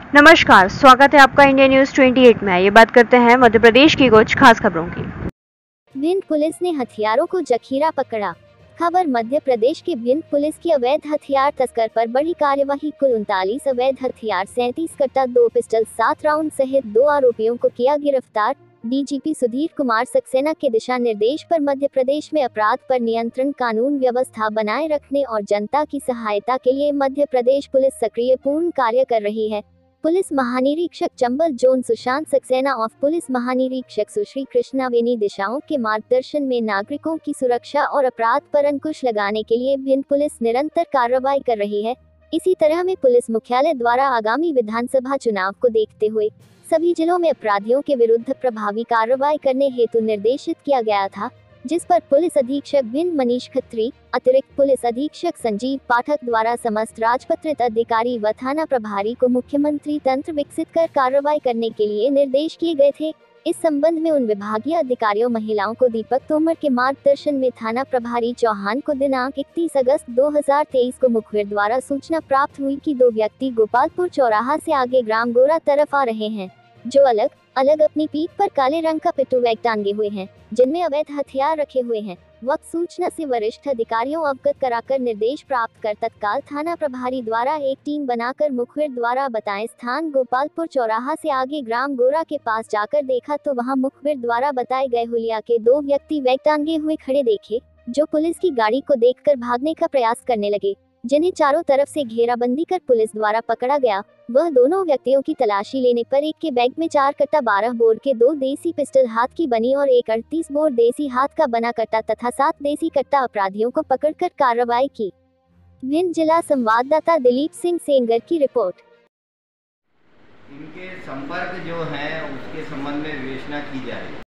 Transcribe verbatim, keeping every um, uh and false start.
नमस्कार, स्वागत है आपका इंडिया न्यूज अट्ठाईस में। ये बात करते हैं मध्य प्रदेश की कुछ खास खबरों की। भिंड पुलिस ने हथियारों को जखीरा पकड़ा। खबर मध्य प्रदेश के भिंड पुलिस की अवैध हथियार तस्कर पर बड़ी कार्यवाही। कुल उनतालीस अवैध हथियार, सैंतीस कट्टा, दो पिस्टल, सात राउंड सहित दो आरोपियों को किया गिरफ्तार। डीजीपी सुधीर कुमार सक्सेना के दिशा निर्देश पर मध्य प्रदेश में अपराध पर नियंत्रण, कानून व्यवस्था बनाए रखने और जनता की सहायता के लिए मध्य प्रदेश पुलिस सक्रिय पूर्ण कार्य कर रही है। पुलिस महानिरीक्षक चंबल जोन सुशांत सक्सेना और पुलिस महानिरीक्षक सुश्री कृष्णा वेनी दिशाओं के मार्गदर्शन में नागरिकों की सुरक्षा और अपराध पर अंकुश लगाने के लिए भिंड पुलिस निरंतर कार्रवाई कर रही है। इसी तरह में पुलिस मुख्यालय द्वारा आगामी विधानसभा चुनाव को देखते हुए सभी जिलों में अपराधियों के विरुद्ध प्रभावी कार्रवाई करने हेतु निर्देशित किया गया था, जिस पर पुलिस अधीक्षक भिंड मनीष खत्री, अतिरिक्त पुलिस अधीक्षक संजीव पाठक द्वारा समस्त राजपत्रित अधिकारी व थाना प्रभारी को मुख्यमंत्री तंत्र विकसित कर कार्रवाई करने के लिए निर्देश किए गए थे। इस संबंध में उन विभागीय अधिकारियों महिलाओं को दीपक तोमर के मार्गदर्शन में थाना प्रभारी चौहान को दिनांक इकतीस अगस्त दो हज़ार तेईस को मुखबिर द्वारा सूचना प्राप्त हुई कि दो व्यक्ति गोपालपुर चौराहा से आगे ग्राम गोरा तरफ आ रहे हैं, जो अलग अलग अपनी पीठ पर काले रंग का पिट्ठू बैग टांगे हुए हैं, जिनमें अवैध हथियार रखे हुए हैं। वक्त सूचना से वरिष्ठ अधिकारियों अवगत कराकर निर्देश प्राप्त कर तत्काल थाना प्रभारी द्वारा एक टीम बनाकर मुखबिर द्वारा बताए स्थान गोपालपुर चौराहा से आगे ग्राम गोरा के पास जाकर देखा तो वहां मुखबिर द्वारा बताए गए हुलिया के दो व्यक्ति बैग टांगे हुए खड़े देखे, जो पुलिस की गाड़ी को देखकर भागने का प्रयास करने लगे, जिन्हें चारों तरफ से घेराबंदी कर पुलिस द्वारा पकड़ा गया। वह दोनों व्यक्तियों की तलाशी लेने पर एक के बैग में चार कट्टा, बारह बोर के दो देसी पिस्टल हाथ की बनी और एक अड़तीस बोर देसी हाथ का बना कट्टा तथा सात देसी कट्टा अपराधियों को पकड़कर कार्रवाई की। भिंड जिला संवाददाता दिलीप सिंह सेंगर की रिपोर्ट। इनके संपर्क जो है उसके संबंध में विवेचना की जाए।